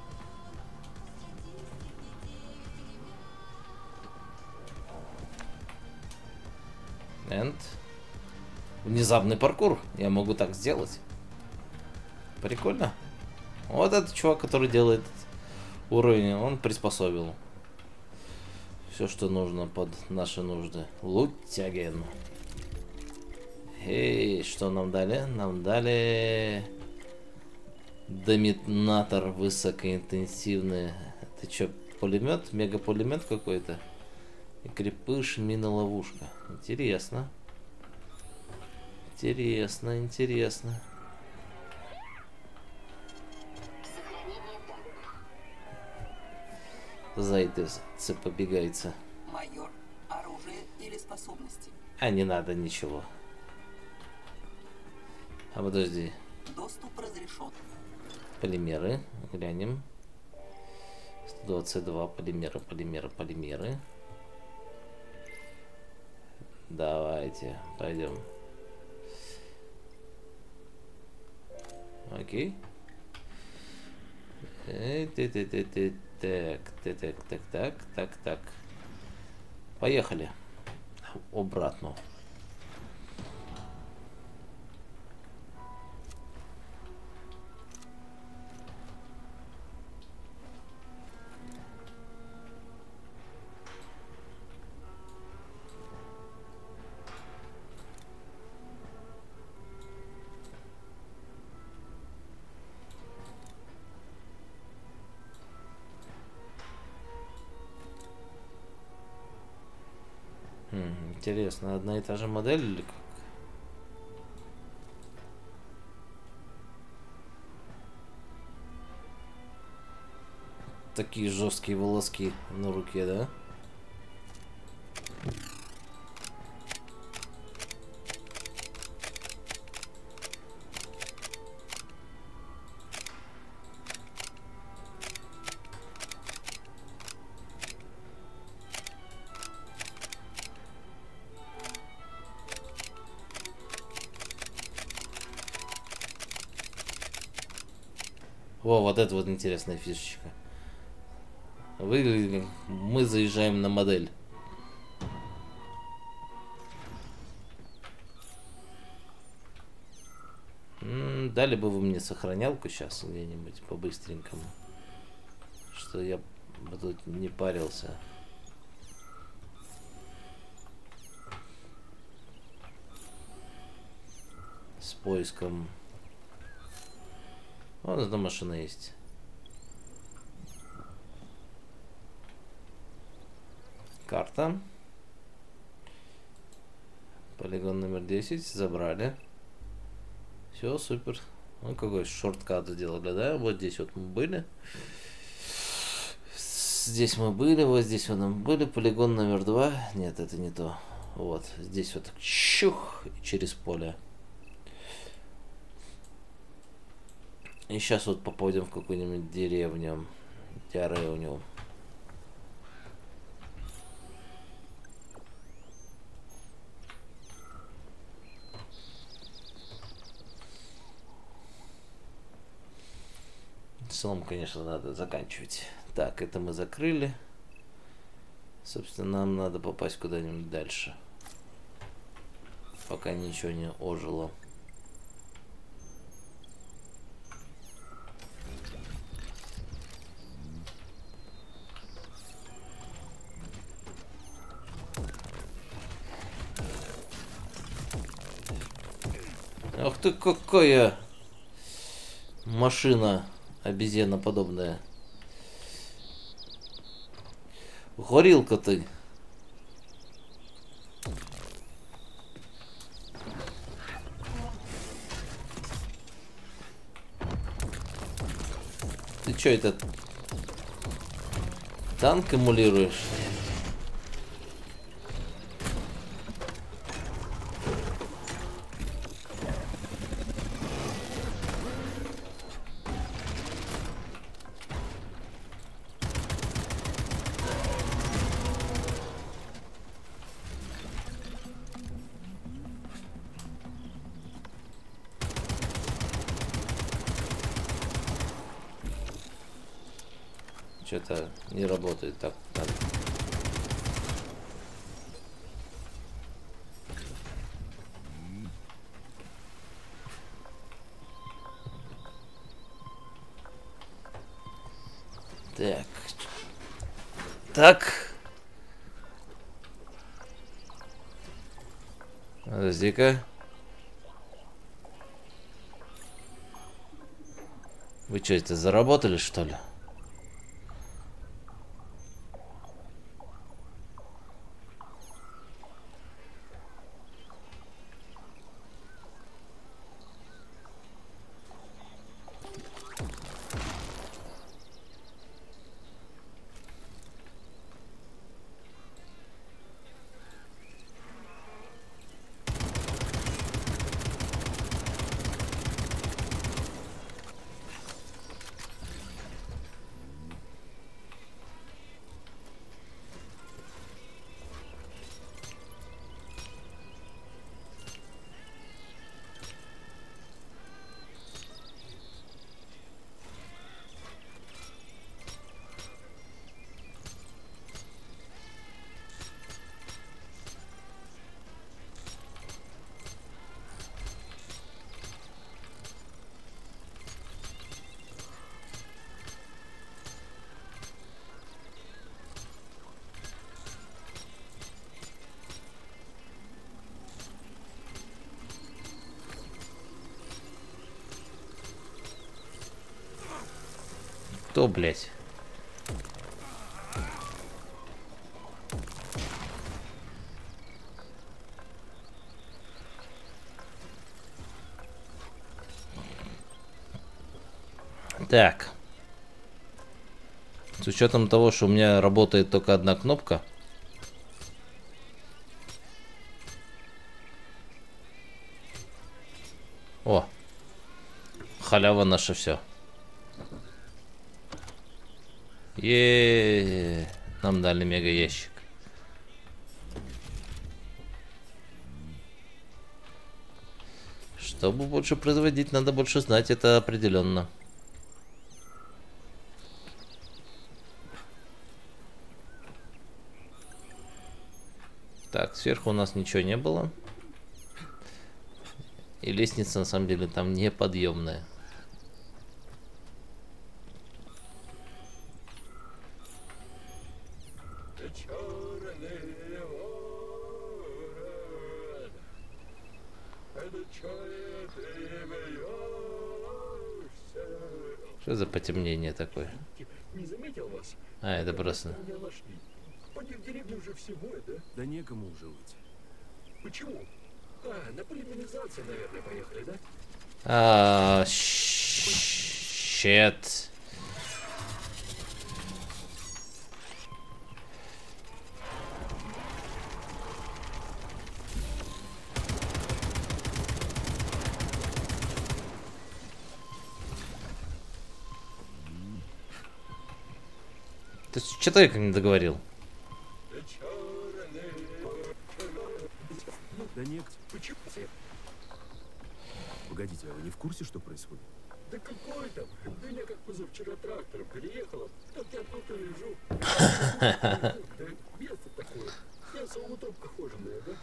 And... Внезапный паркур. Я могу так сделать. Прикольно. Вот этот чувак, который делает уровень, он приспособил все, что нужно под наши нужды. Лутяген. Эй, что нам дали? Нам дали доминатор высокоинтенсивный. Это что, пулемет? Мегапулемет какой-то? И крепыш, мина-ловушка. Интересно. Интересно, интересно. Зайдес побегается. Майор, оружие или способности? А не надо ничего. А подожди. Доступ разрешен. Полимеры. Глянем. сто двадцать два полимеры, полимеры, полимеры. Давайте, пойдем. Окей. Эй, ты, ты, ты, ты, так, ты, так, так, так, так, так. Поехали. Обратно. Хм, интересно, одна и та же модель или как? Такие жесткие волоски на руке, да? О, вот это вот интересная фишечка. Вы, мы заезжаем на модель. М-м, дали бы вы мне сохранялку сейчас где-нибудь по-быстренькому, что я бы тут не парился. С поиском. Вон эта машина есть. Карта. Полигон номер десять. Забрали. Все, супер. Ну, какой шорткат сделали, да? Вот здесь вот мы были. Здесь мы были, вот здесь вот мы были. Полигон номер два. Нет, это не то. Вот, здесь вот чух, через поле. И сейчас вот попадем в какую-нибудь деревню. Деревню. В целом, конечно, надо заканчивать. Так, это мы закрыли. Собственно, нам надо попасть куда-нибудь дальше. Пока ничего не ожило. Ах ты, какая машина обезьяноподобная. Горилка ты. Ты чё это? Танк эмулируешь? Что-то не работает так. Надо. Так. Так. Подожди-ка. Вы что, это заработали, что ли? Кто, блять? Так. С учетом того, что у меня работает только одна кнопка. О. Халява наша все. Е, нам дали мега ящик. Чтобы больше производить, надо больше знать, это определенно. Так, сверху у нас ничего не было. И лестница на самом деле там неподъемная. Что за потемнение такое? Не заметил вас? А, это просто... Поди в деревню уже всего, да? Да некому уже уйти. Почему? А, на полимеризацию, наверное, поехали, да? А, щет. Ты что-то я не договорил. Да нет. Почему? Погодите, а вы не в курсе, что происходит? Да какой там? Меня как позавчера трактором переехала, так я тут и лежу. Да место такое. Я самотоп кожаная, да?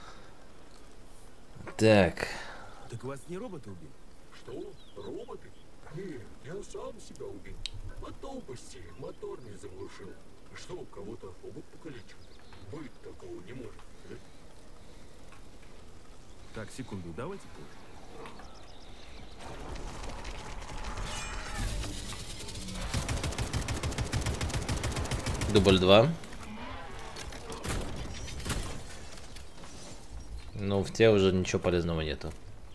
Так. Так вас не роботы убили? Что? Роботы? Нет, я сам себя убил. От тупости мотор не заглушил. Что, кого-то робот покалечил? Быть такого не может, да? Так, секунду, давайте позже. Дубль два. Ну, в те уже ничего полезного нету.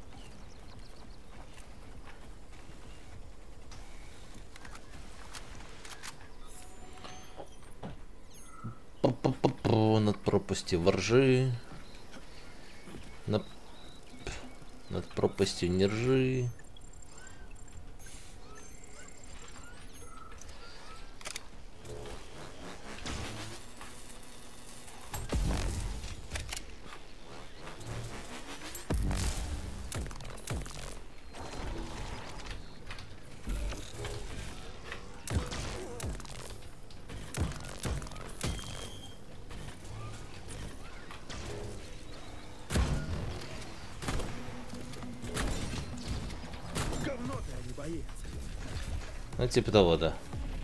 Пу-пу-пу-пу, над пропастью воржи. Над, над пропастью не ржи. Ну, типа того, да.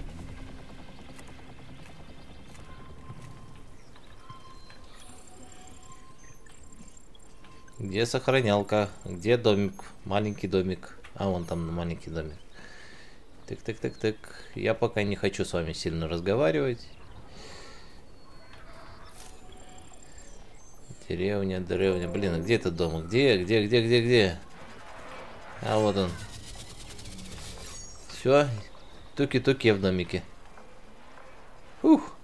Где сохранялка? Где домик? Маленький домик. А, вон там маленький домик. Так, так, так, так. Я пока не хочу с вами сильно разговаривать. Деревня, деревня. Блин, а где этот дом? Где, где, где, где, где? А, вот он. Все, туки-туки в домике. Ух.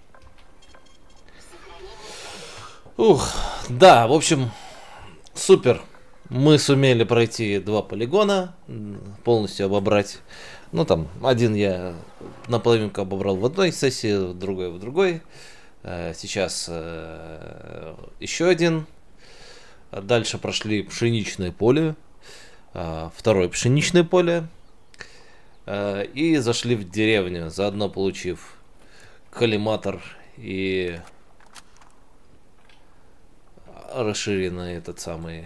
Ух, да, в общем, супер. Мы сумели пройти два полигона, полностью обобрать. Ну, там, один я наполовину обобрал в одной сессии, другой в другой. Сейчас еще один. Дальше прошли пшеничное поле. Второе пшеничное поле. И зашли в деревню, заодно получив коллиматор и расширенный этот самый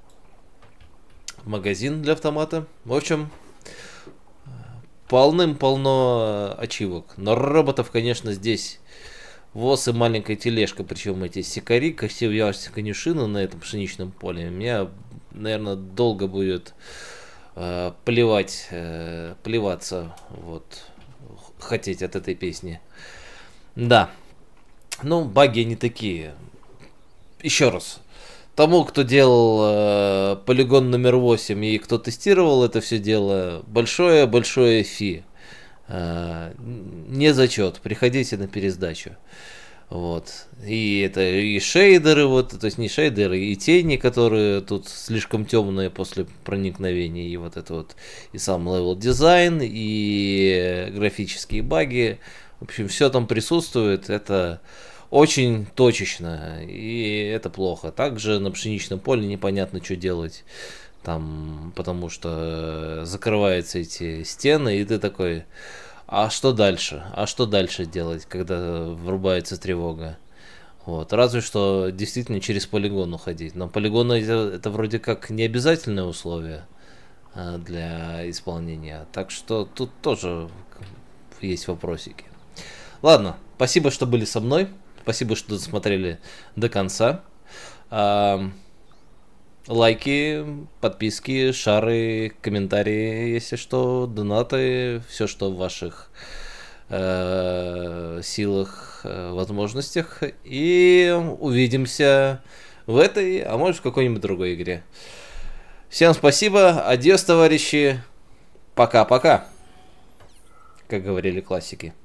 магазин для автомата. В общем, полным-полно ачивок. Но роботов, конечно, здесь воз и маленькая тележка. Причем эти сикари, косевьявшиеся конюшины на этом пшеничном поле. Меня, наверное, долго будет э, плевать, э, плеваться, вот, хотеть от этой песни. Да. Ну, баги не такие. Еще раз. Тому, кто делал э, полигон номер восемь и кто тестировал это все дело, большое-большое фи. э, не зачет, приходите на пересдачу. Вот. И это и шейдеры, вот, то есть не шейдеры, и тени, которые тут слишком темные после проникновения, и вот это вот, и сам левел дизайн, и графические баги. В общем, все там присутствует, это очень точечно, и это плохо. Также на пшеничном поле непонятно, что делать, там, потому что закрываются эти стены, и ты такой... А что дальше? А что дальше делать, когда врубается тревога? Вот. Разве что действительно через полигон уходить. Но полигон это, это вроде как не обязательное условие а, для исполнения. Так что тут тоже есть вопросики. Ладно, спасибо, что были со мной. Спасибо, что досмотрели до конца. А, лайки, подписки, шары, комментарии, если что, донаты, все, что в ваших э, силах, э, возможностях. И увидимся в этой, а может в какой-нибудь другой игре. Всем спасибо, адьос, товарищи, пока-пока, как говорили классики.